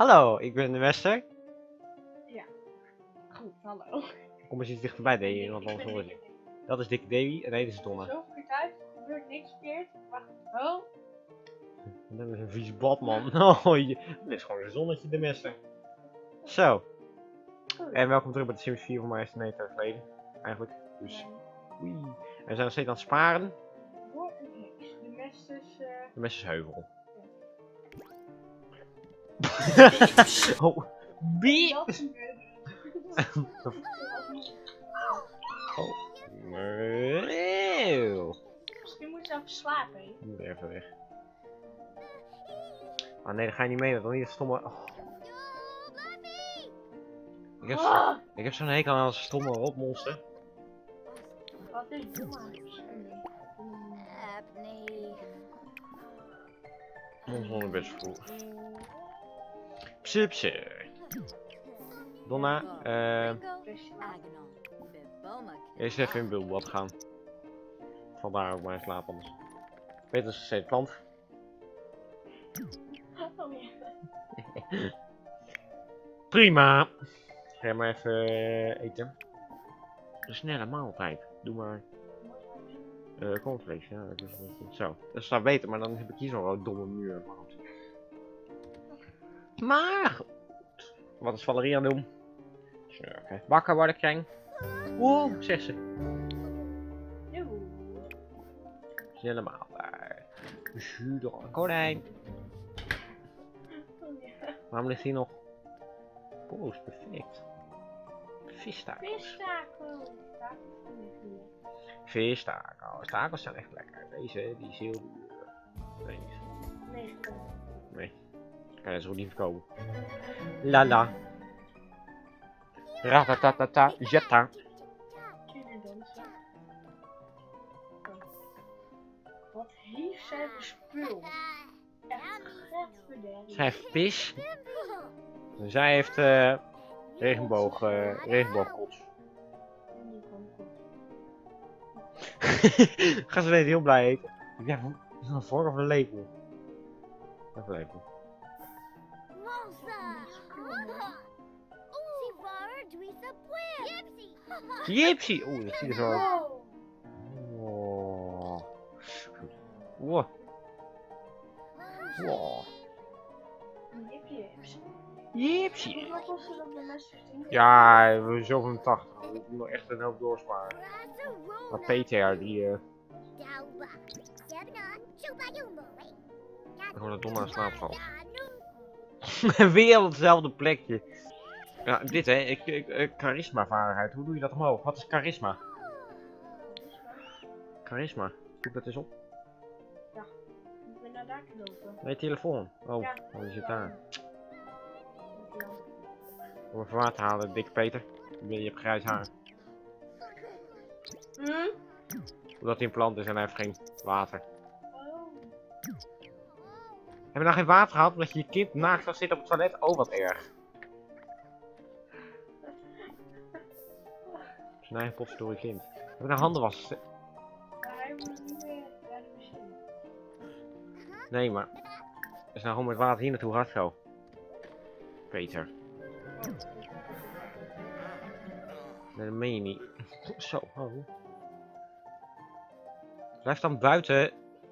Hallo, ik ben de Wester. Ja, goed, hallo. Kom eens iets dichterbij, Davy, want Ik anders ben hoor je. Dikke Dat is Dikke Davy en dit is Donna. Zo keer thuis, er gebeurt niks verkeerd. Wacht, oh. Dat is een vies bad, man. Oh, dat is gewoon een zonnetje, de Wester. Zo. En welkom terug bij de Sims 4 voor mij is het 9 jaar geleden. Eigenlijk. Dus, oei. En we zijn nog steeds aan het sparen. Door een heks. De Mesters. De Messersheuvel. Oh. Wie? Dat gebeurde. Oh. Eeuw. Misschien moet je even slapen, hè? Moet even weg. Ah nee, dan ga je niet mee, dat is niet het stomme. Oh. Ik heb zo'n hekel aan als stomme rotmonster. Wat is domme? Monster best vroeg. Psupse. Donna, eerst even in bulbad gaan. Vandaar ook mijn slaap anders. Peter is steeds plant. Oh ja. Prima. Ga maar even eten. Een snelle maaltijd. Doe maar. Cornflakes, ja, dat is niet zo. Dat staat beter, maar dan heb ik hier zo'n domme muur. Maar goed. Maar goed. Wat is Valerie aan het doen? Okay. Wakker worden, Kreng. Oeh, zegt ze. Snelle maaltijd. Zuur, konijn. Waarom ligt hier nog? Oh, is perfect. Visstakels. Visstakels. Visstakels. Stakels zijn echt lekker. Deze, die is heel duur. Deze. Nee. Kan je zo niet verkopen. Lala. Ratatatata. Jetta. Wat heeft zij verspuld? Echt getverderrie. Zij heeft pis. En zij heeft regenboogkots. Gaan ze deze heel blij eten. Ja, is dat een vork of een lepel? Even een lepel. Gypsy! Oeh, dat ziet er zo uit. Wow. Wow. Wow. Gypsy! Wat kostte dat bij Mesters? Ja, we zoveel van 80. We moeten nog echt een hoop doorsparen. Maar PTR die ik hoor dat Donna in slaap valt. Weer op hetzelfde plekje. Ja, dit hè, charisma vaardigheid. Hoe doe je dat omhoog? Wat is charisma? Charisma, zoek dat eens op. Ja, ik ben naar daar lopen. Nee, telefoon. Oh, Ja. oh die zit daar. Om even water halen, dikke Peter. Je hebt grijs haar. Omdat hij een plant is en hij heeft geen water. Heb je nou geen water gehad omdat je je kind naakt zou zitten op het toilet? Oh, wat erg. Zijn eigen potverdorie kind. Heb je nou handen wassen? Hij moet niet meer naar de wc. Nee, maar... Is nou gewoon met water hier naartoe hard zo. Peter. Nee, dat meen je niet. Zo, oh. Blijf dan buiten.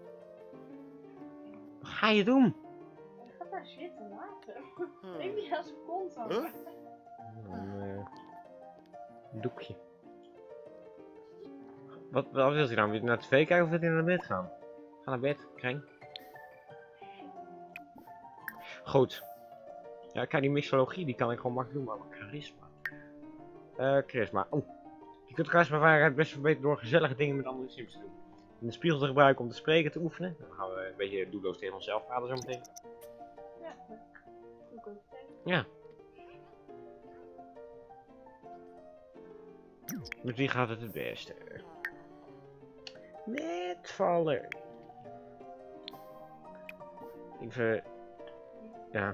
Wat ga je doen? Ik ga daar zitten laten. Ik niet als een kont aan. Een doekje. Wat wil hij dan? Wil hij naar de tv kijken of wil hij naar bed gaan? Ga naar bed, Kreng. Goed. Ja, kijk, die mixologie die kan ik gewoon makkelijk doen, maar charisma. Charisma. Oh. Je kunt charisma vaardigheid best verbeteren door gezellige dingen met andere sims te doen. En de spiegel te gebruiken om te spreken, te oefenen. Dan gaan we een beetje doelloos tegen onszelf praten zo meteen. Ja, goed. Ja. Met wie gaat het beste? Met Valerie. Even... Ja.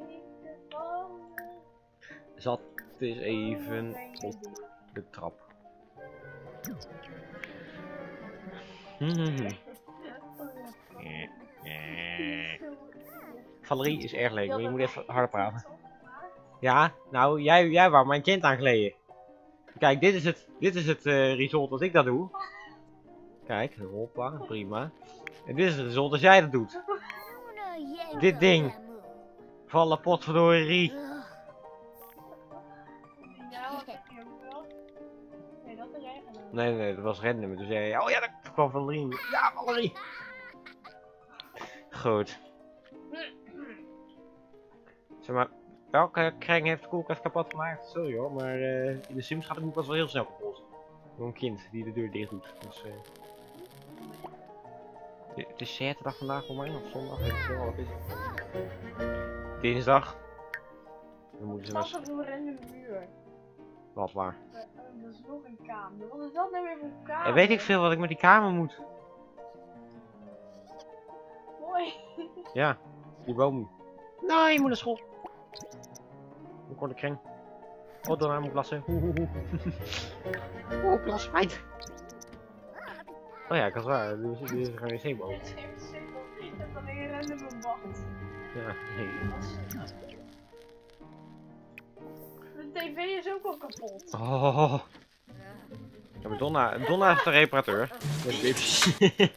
Zat eens even op de trap. Valerie is erg leuk, maar je moet even harder praten. Op. Ja, nou, jij wou mijn kind aankleden. Kijk, dit is het result als ik dat doe. Kijk, hoppa, prima. En dit is het result als jij dat doet. Dit ding. Vallen potverdorie. Ja, wat heb je ook wel? Nee, dat heb jij gedaan. Nee, dat was random. En toen zei je, oh ja, dat kwam Valerie. Ja, Valerie. Goed. Zeg maar, welke kring heeft de koelkast kapot gemaakt? Sorry hoor, maar in de Sims gaat de koelkast wel heel snel kapot. Door een kind die de deur dicht doet. Dus, het is zaterdag vandaag voor mij, of zondag, weet ik veel, wat is het? Dinsdag. Dan moeten ze Wat naar... is dat voor een random muur? Wat waar? Dat is nog een kamer. Wat is dat nou weer voor een kamer? En weet ik veel wat ik met die kamer moet. Mooi. Ja, die boom. Nee, je moet naar school. Hoe korte kring. Oh, door naar mijn klasse. Oh, klasmeid. Oh ja, ik had waar. Dit is een wc-boom. Het is even simpel. Je hebt alleen een random bad. Ja, nee. De tv is ook al kapot. Oh. Ja, maar Donna is de reparateur. Met Bips.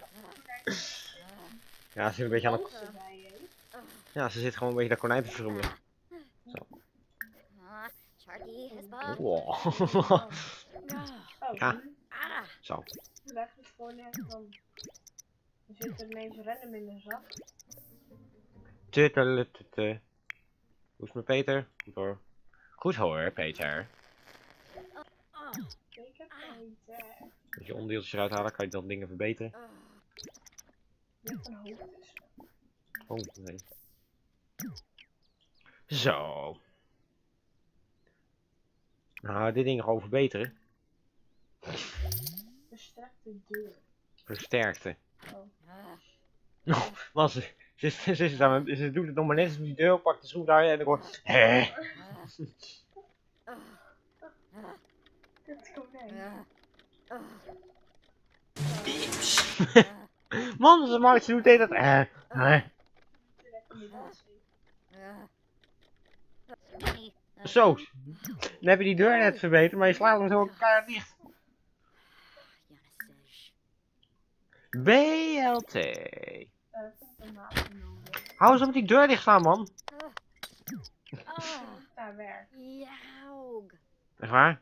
Ja, ze zit een beetje aan de... Dansen bij je. Ja, ze zit gewoon een beetje dat konijn te frummelen. Zo. Wow. Oh, Ja. Zo. leg het gewoon nergens dan. Er zit er ineens random in de zak. Tuttelututu. Hoe is het met Peter? Goed hoor. Goed hoor, Peter. Zeker Peter. Als je onderdeeltjes eruit halen, kan je dan dingen verbeteren. Je hebt een hoofd tussen. Oh, nee. Zo. Nou, dit ding gewoon verbeteren. Versterkt de deur. Versterkte. Oh. Want ze doet het nog maar net als die deur, pakt de schroefdraaier en dan hoort... Hé. Het konijn. Man, ze maakt, ze doet dit dat... Direct in die was. Zo. Dan heb je die deur net verbeterd, maar je slaat hem zo keihard dicht. BLT. Een maat nodig. Hou eens op met die deur dicht staan, man. Daar werkt. Echt waar?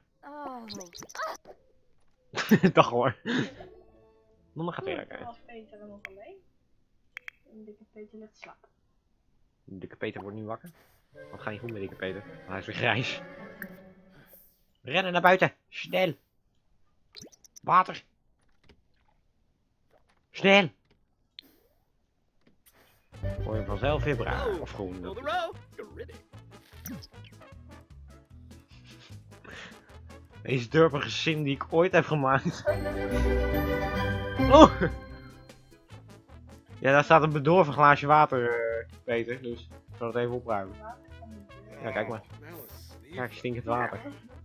Dag hoor. Dan gaat werken. Dan was Peter er nog alleen. En dikke Peter ligt slapen. Dikke Peter wordt nu wakker. Wat ga je goed met dikke Peter? Hij is weer grijs. Rennen naar buiten. Snel. Water. Snel. Word je vanzelf weer bruin of groen. Deze durpige sim die ik ooit heb gemaakt. Oh. Ja, daar staat een bedorven glaasje water, Peter. Dus ik zal het even opruimen. Ja, kijk maar. Kijk, stinkend water.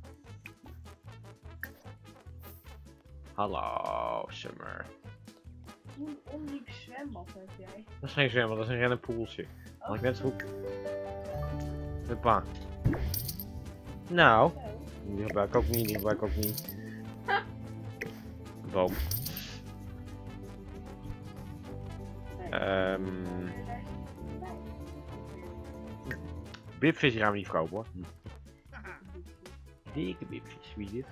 Hallo, Summer. Hoe ondiep zwembad heb jij? Dat is geen zwembad, dat is een rennenpoeltje. Had ik net zo goed. Huppa. Nou, die gebruik ik ook niet, die gebruik ik ook niet. Boom. Bipvis gaan we niet verkopen hoor. Dikke bipvis, wie is dit?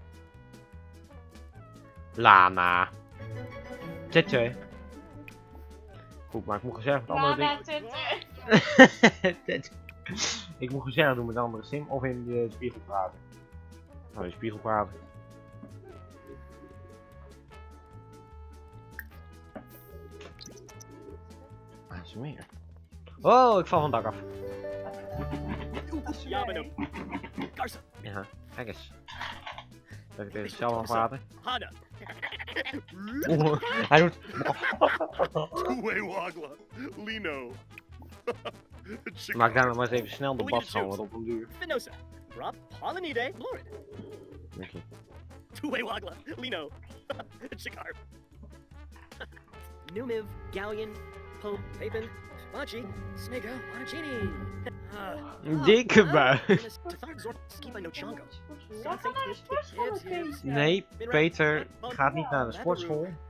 Lana. Tetje. Goed, maar ik moet gezellig met andere dingen. Ik moet gezellig doen met andere sim of in de spiegel praten. Nou, in de spiegel praten. Ah, is er meer. Oh, ik val van het dak af. Ja, kijk eens. Dat ik tegen zichzelf aan praten. Oeh, hij doet. Maak daar nog maar eens even snel de bas schoon, wat op een duur. Dank je. Lino, Chikarp, Numiv, Galleon, Pope, Papin, Machi, Smego, Monocini. Dikke bui. Skipa no Chongo. Ja, ga naar de sportschool, Kees. Nee, Peter gaat niet naar de sportschool. Ik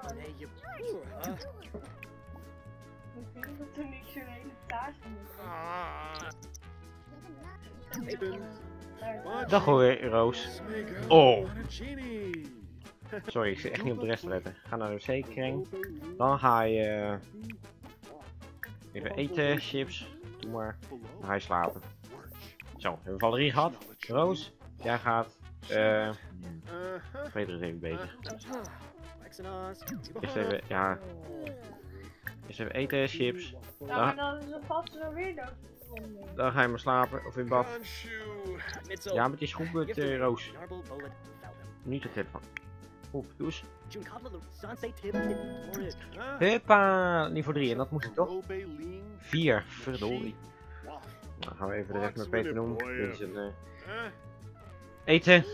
denk dat er niet zo'n hele taart moet. Dag hoor, Roos. Oh. Sorry, ik zit echt niet op de rest te letten. Ga naar de wc-kring. Dan ga je even eten, chips. Doe maar. Dan ga je slapen. Zo, hebben we Valerie gehad. Roos, jij gaat. Peter is even bezig. Eerst even, ja. Eerst even eten, chips. Ja, maar dan is het vast zo weer dood. Dan ga je maar slapen of in bad. Ja, maar het is goed met Roos. Niet te tip van. Oep, doe eens. Huppa, niveau 3 en dat moest ik toch? 4, verdorie. Nou, gaan we even de rest met Peter doen. Dit is een eten.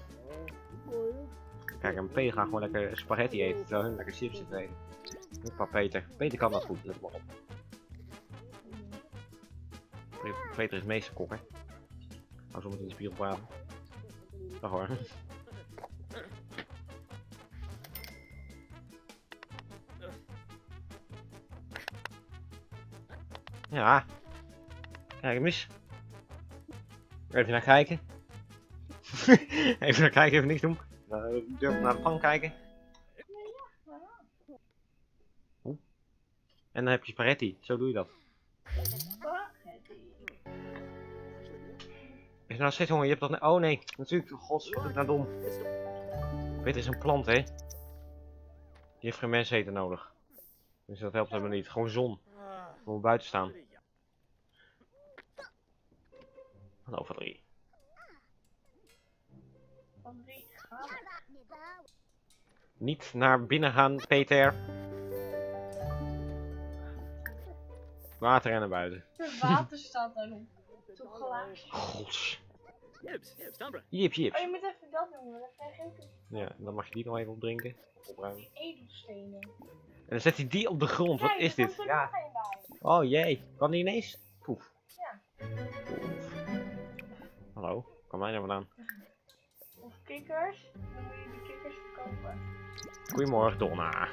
Kijk, en Peter gaat gewoon lekker spaghetti eten, terwijl hun lekker chips zitten eten. Huppa, Peter. Peter kan dat goed, let maar op. Peter is meesterkok, hè. Hou zo met in de spiegel praten. Dag hoor. Ja. Kijk hem eens. Even naar kijken. Even naar kijken, even niks doen. Durf naar de pan kijken. Oeh. En dan heb je spaghetti. Zo doe je dat. Is nou steeds honger? Je hebt dat net... Oh nee, natuurlijk. Gods, wat is nou dom. Peter is een plant, hè. Die heeft geen menseten nodig. Dus dat helpt helemaal niet. Gewoon zon. Gewoon buiten staan. Hallo Valerie. Niet naar binnen gaan, Peter. Water en naar buiten. Het water staat daarop. Zo'n glaasje. Gods. Jips, Jips, jips. Oh, je moet even dat doen, want dan krijg je ook Ja, dan mag je die nog even opdrinken. Opruimen. die edelstenen. En dan zet hij die op de grond. Wat is dit? Ja. Oh jee. Kan die ineens? Poef. Ja. Hallo. Kan mij nou vandaan? Of kikkers. Dan moet je die kikkers verkopen. Goedemorgen Donna.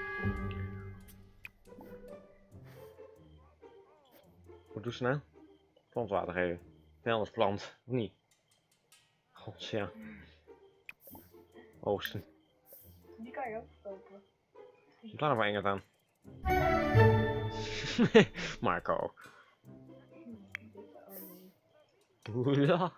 Wat doet ze nou? Plantwater geven. Anders plant. Of niet? Gods ja. Oogsten. Die kan je ook verkopen. Doe daar nog maar Engert aan. Marco. Hoela.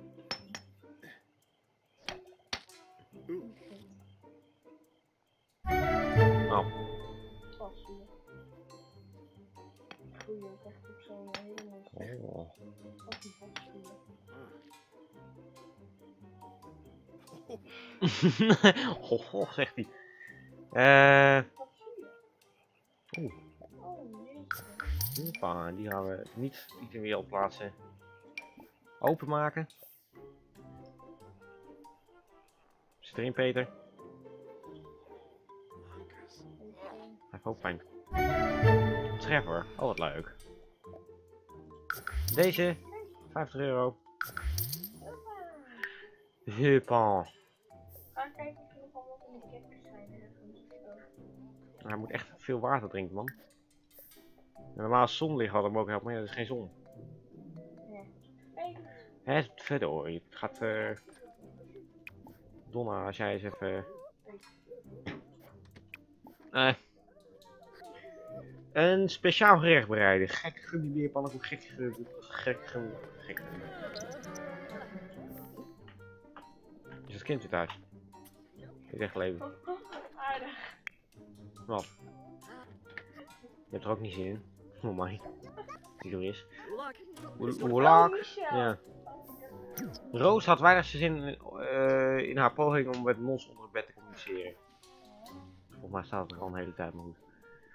Oh. Passie. Goeie, ook echt op zo'n hele mooie Oh. Ho, ho, zegt hij. Oeh. Oh, jeetje. Hoppa, die gaan we niet in weer op plaatsen. Openmaken. Zit erin, Peter? Hij heeft ook pijn. Treffer, oh wat leuk. Deze, 50 euro. Huppa. Ga kijken of er nog wel wat in de kikkers zijn. Hij moet echt veel water drinken, man. En normaal als zonlicht hadden we hem ook helpen, maar ja, dat is geen zon. Hey. Hè, verder hoor, het gaat... Donna, als jij eens even... Een speciaal gerecht bereiden. Gek gummibeerpannenkoek, gek. Is het kind weer thuis? Is echt leven. Aardig. Wat? Je hebt er ook niet zin in. Oh my. Die er is. Hoe laag? Ja. Roos had weinig zin in haar poging om met Mons onder het bed te communiceren. Volgens mij staat het er al een hele tijd maar goed.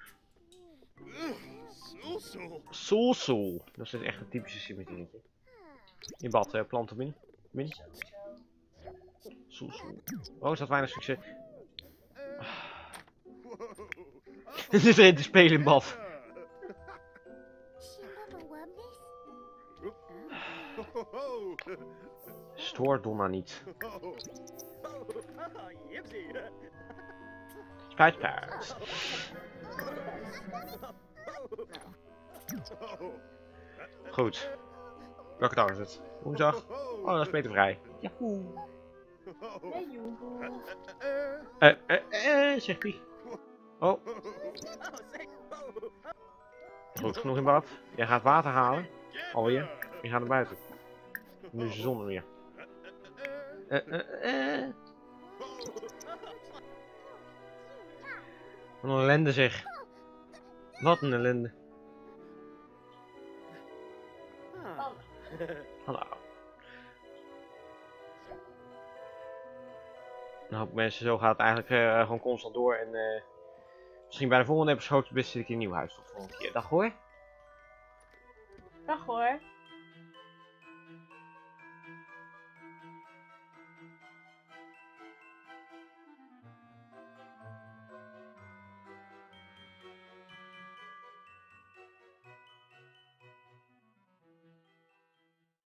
Soul. Dat is echt een typische symmetrie. In bad, planten min. Soul. Roos had weinig succes. Ze zit erin te spelen in bad. Stoor Donna niet. Yipsy. Spuit, spuit. Goed. Welke dag is het? Woensdag? Oh, dat is beter vrij. Jahoe. Hey, joehoe. Zegt hij. Oh, goed, genoeg in bad. Jij gaat water halen. Alweer. Je gaat naar buiten. Nu is de zon er weer. Wat een ellende zeg. Wat een ellende. Hallo. Nou, mensen, zo gaat het eigenlijk gewoon constant door. En misschien bij de volgende episode best zit ik in een nieuw huis. Tot de volgende keer. Dag hoor. Dag hoor.